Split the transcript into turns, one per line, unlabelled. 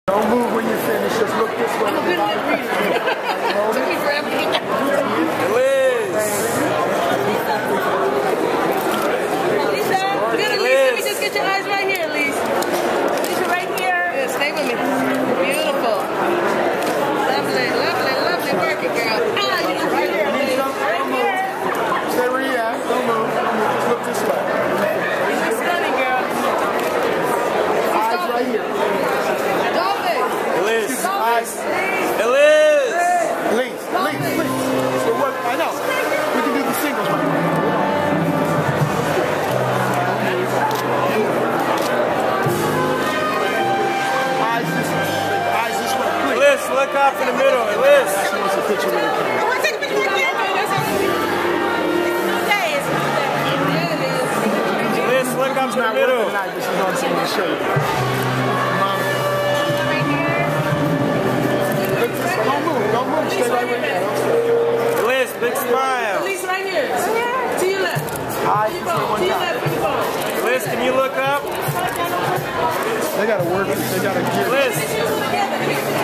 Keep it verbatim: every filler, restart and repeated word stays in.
Don't move when you finish. Just look this way.
I'm a good lip reader. Took me forever to get that.
Elise!
Lisa, good, Elise. Let me just get your eyes right here, Elise. Lisa, right here. Yeah, stay with me. Beautiful. Lovely, lovely, lovely working, girl. Ah, you look right here, Elise. Right here.
Stay where you at. Don't move. Just look this way.
You look stunning, girl.
Eyes right here.
Elise!
Eyes.
Elise!
Elise, Elise, Elise. So what? I know. We can do the singles right now. Eyes this way. Eyes this way. Please.
Elise, look up in the middle. Elise!
She wants a picture with her camera.
I want to take a picture with you.
Elise, look up in the middle.
Tonight, but she's on some of the show. Mom. Don't move. Don't move. Stay right where you're at.
Elise, big smile.
Elise, right here. To your left.
Eyes
To
this
your
way one
left, to your
time.
left, to your phone.
Elise, can you look up?
They gotta work it. They gotta get it.
Elise!
Together.